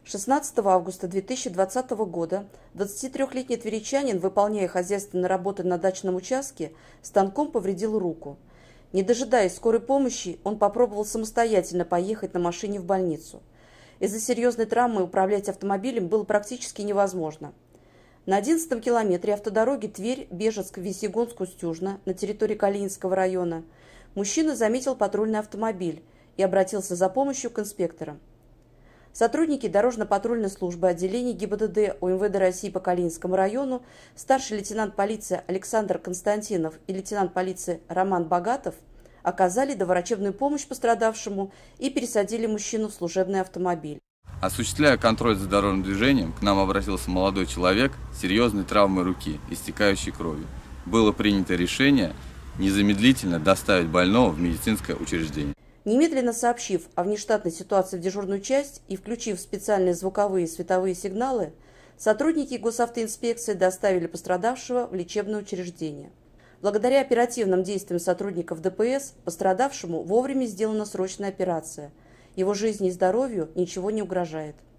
16 августа 2020 года 23-летний тверичанин, выполняя хозяйственные работы на дачном участке, станком повредил руку. Не дожидаясь скорой помощи, он попробовал самостоятельно поехать на машине в больницу. Из-за серьезной травмы управлять автомобилем было практически невозможно. На 11-м километре автодороги Тверь-Бежецк-Весьегонск-Устюжна на территории Калининского района мужчина заметил патрульный автомобиль и обратился за помощью к инспекторам. Сотрудники дорожно-патрульной службы отделения ГИБДД УМВД России по Калининскому району, старший лейтенант полиции Александр Константинов и лейтенант полиции Роман Богатов оказали доврачебную помощь пострадавшему и пересадили мужчину в служебный автомобиль. Осуществляя контроль за дорожным движением, к нам обратился молодой человек с серьезной травмой руки, истекающей кровью. Было принято решение незамедлительно доставить больного в медицинское учреждение. Немедленно сообщив о внештатной ситуации в дежурную часть и включив специальные звуковые и световые сигналы, сотрудники госавтоинспекции доставили пострадавшего в лечебное учреждение. Благодаря оперативным действиям сотрудников ДПС пострадавшему вовремя сделана срочная операция. Его жизни и здоровью ничего не угрожает.